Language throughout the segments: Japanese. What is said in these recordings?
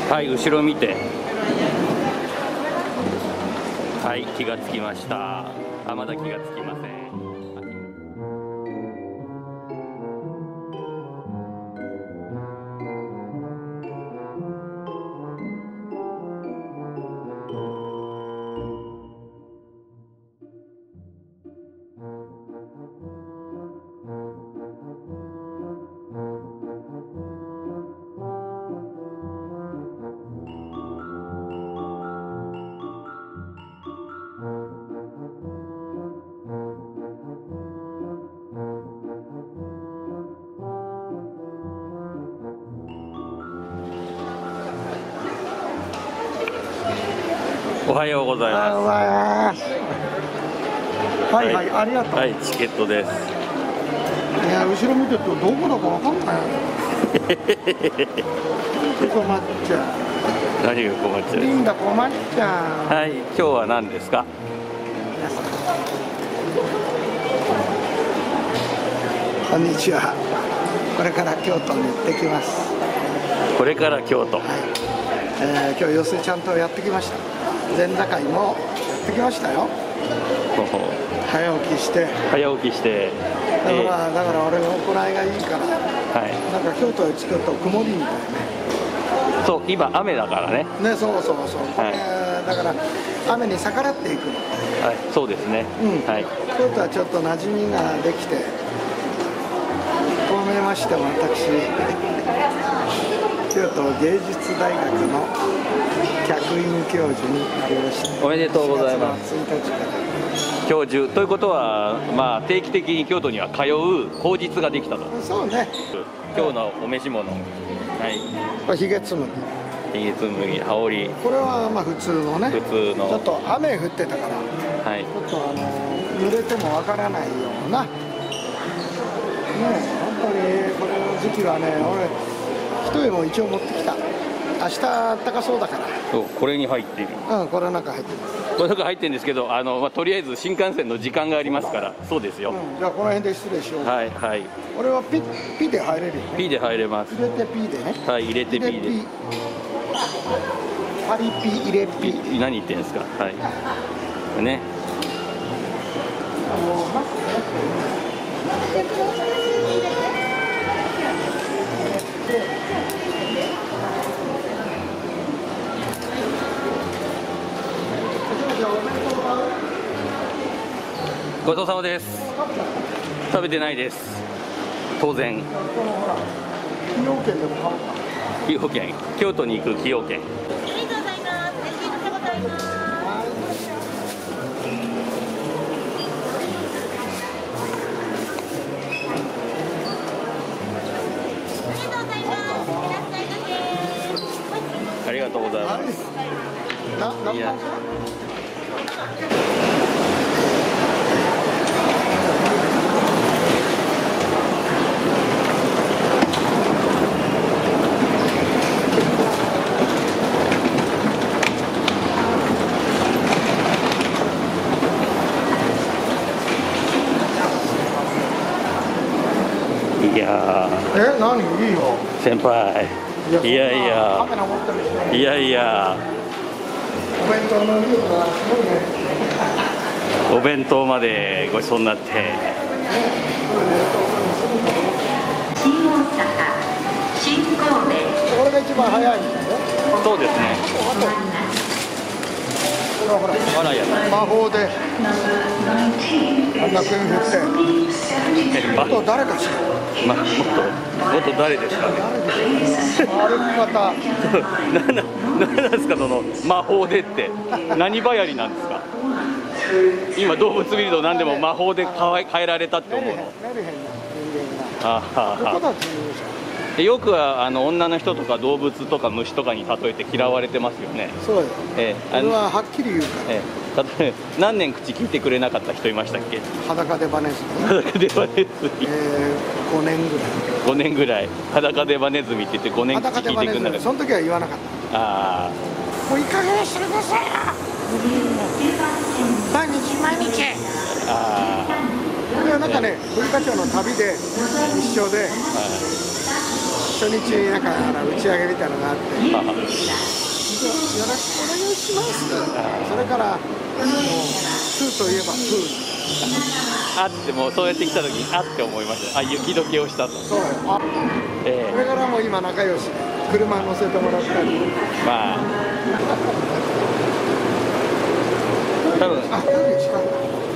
はい、後ろ見て。はい、気がつきました。あ、まだ気がつきません。おはようございます。 はいはい、ありがとう。 はい、チケットです。 いや、後ろ見てるとどこだかわかんない。困っちゃう。 何が困っちゃう。 リンダ困っちゃう。 はい、今日は何ですか。 こんにちは。これから京都に行ってきます。 これから京都。 はい。今日寄席ちゃんとやってきました。前座会もやってきましたよ。早起きして。 早起きして。 だから俺の行いがいいから。 はい。 なんか京都へ着くと曇りみたいね。 そう、今雨だからね。 ね、そうそうそう。 はい。 だから雨に逆らっていくの。 はい、そうですね。はい。 京都はちょっと馴染みができて、こう見えましても私、京都芸術大学の客員教授になりました。 おめでとうございます。 1日から教授ということは、まあ定期的に京都には通う口実ができたと。 そうね。 今日のお召し物。はい。 これヒゲつむぎ。 ヒゲつむぎ、羽織。 これはまあ普通のね。 普通の。 ちょっと雨降ってたから。はい。ちょっと濡れてもわからないような。ね、本当にこれの時期はね、俺一重も一応持ってきた。明日暖かそうだから。 そう、これに入っている。 うん、これの中入ってます。 これの中入ってるんですけど、まあ、とりあえず新幹線の時間がありますから、そうですよ。 じゃあこの辺で失礼しよう。 はいはい。 俺はピで入れるよね。 ピで入れます。 入れてピでね。 はい、入れてピで。 パリピ入れピ。 何言ってんですか。はい。ね。ごちそうさまです。食べてないです。当然。 崎陽軒でも買おうか。 崎陽軒、京都に行く崎陽軒。ありがとうございます。いや。いやー。何いいよ。 先輩。いやいや。 カメラ持ってる人。 いやいや。 お弁当の量がすごいね。 お弁当までごちそうになって。 新大阪、新神戸。 これが一番早いんだよ。 そうですね。 ほらほら。魔法で。あんな国振って。あと誰かしら。 もっと誰ですかね。 歩き方。 何なんですか、その魔法でって何ばやりなんですか。今動物見ると何でも魔法で変えられたって思うの。よくは女の人とか動物とか虫とかに例えて嫌われてますよね。 そうよ。それははっきり言うから。 例えば何年口聞いてくれなかった人いましたっけ。 裸でバネズミ。 裸でバネズミ。 5年ぐらい。 5年ぐらい裸でバネズミって言って5年口聞いてくれなかった。 その時は言わなかった。ああ。もういい加減にしてくださいよ。毎日毎日。ああ。これはなんかね、文化庁の旅で一緒で。 初日になんか打ち上げみたいなのがあって、よろしくお願いします。それからもうプーといえばプー。 あってもうそうやって来た時にあって思いました。あ、雪解けをしたと。 そう。これからもう今仲良し。車乗せてもらったり。 まあ。多分。 あ、トイレ近い。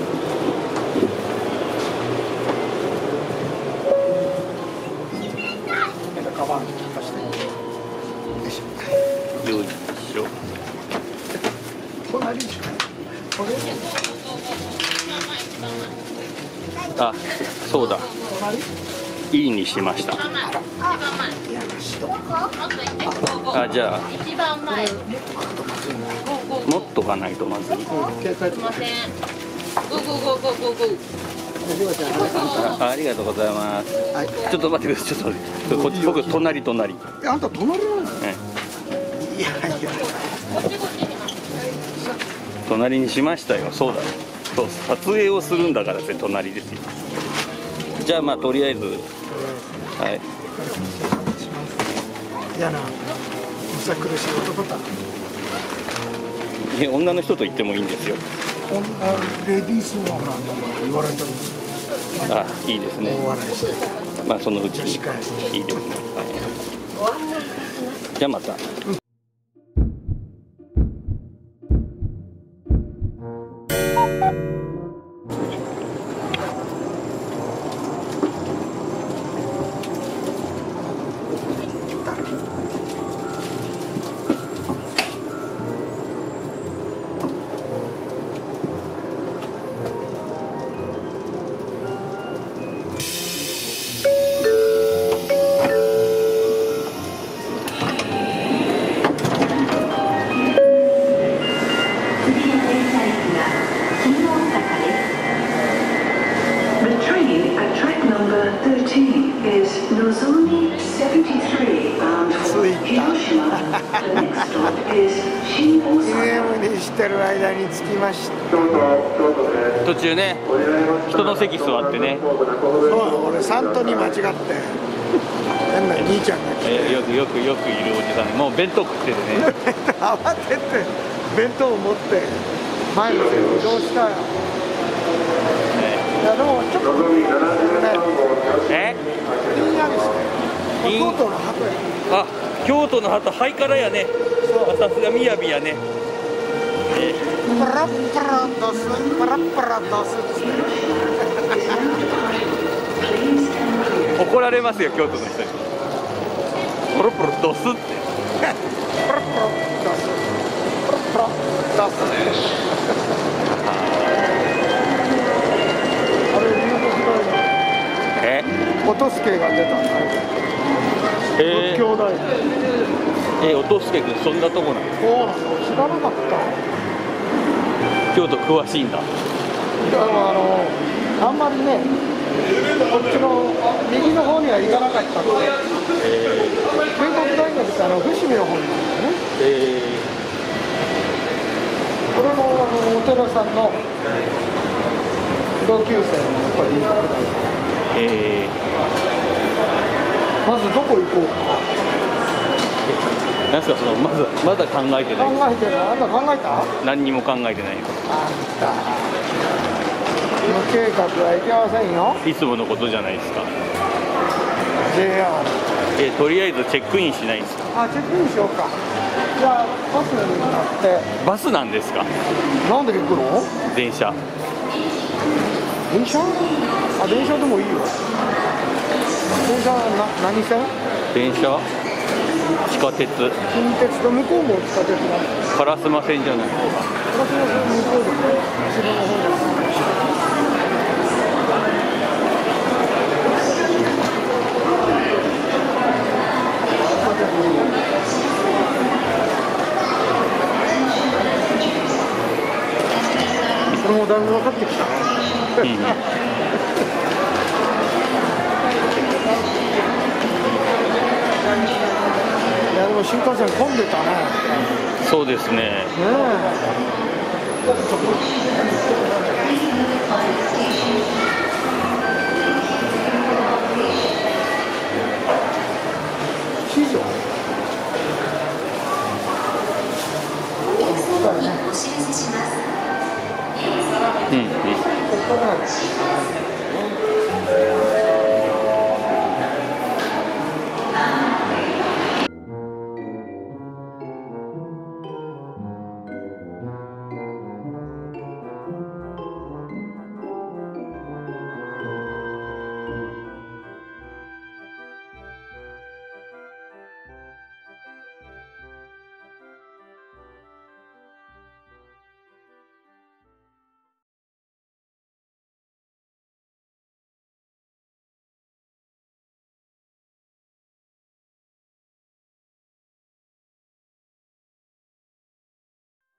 カバン貸して。よいしょ。 よいしょ。 隣に近い。これ。 あ、そうだ。いいにしました。あ、じゃあ持っとかないとまずい。ありがとうございます。ちょっと待ってください。ちょっと待って。こっち僕隣。 あんた隣なの？いや。 隣にしましたよ。そうだ。そう撮影をするんだから隣ですよ。じゃあまあとりあえず。はい。 嫌な、むさ苦しい男だ。 女の人と言ってもいいんですよ。 レディースのなんだ言われたの。 あ、いいですね。 大笑いして。 まあそのうちに。いいですね。はい、じゃあまた。 にしてる間に着きました。 途中ね、人の席座ってね。 そう、俺サントに間違って変な兄ちゃんが来て、 よくいるおじさん、もう弁当食っててね慌てて弁当を持って前の席に移動したよ。いやでもちょっとね、ひんやりして、京都の鳩や。 あ、京都の鳩、ハイカラやね。さすがみやびやね。 パラッパラドス、パラッパラドスって怒られますよ、京都の人に。ポロポロドスって。 パラッパラドス、パラッパラドス。あれ、龍谷大学。音助が出た。仏教大学。 音助君、そんなとこなの？ そうなの、知らなかった。 京都詳しいんだ。 あんまりね、こっちの右の方には行かなかったので、建国大学って伏見の方にあるんだよね。これもお寺さんの同級生のやっぱり大学。まずどこ行こうか。 なんすか、まだ考えてない。 考えてる。あんた考えた？ 何にも考えてない。 あんた無計画はいけませんよ。 いつものことじゃないですか。 JR。 とりあえずチェックインしないんですか？ あ、チェックインしようか。じゃあバスに乗って。 バスなんですか？ なんで行くの？ 電車。 電車？あ、電車でもいいよ。電車何線？ 電車？地下鉄。 近鉄と向こうも地下鉄なの。 烏丸線じゃない。 烏丸線向こうですね。後ろの方です。これもだいぶ分かってきた。いやでも新幹線混んでたね。 そうですね。 そうなんです。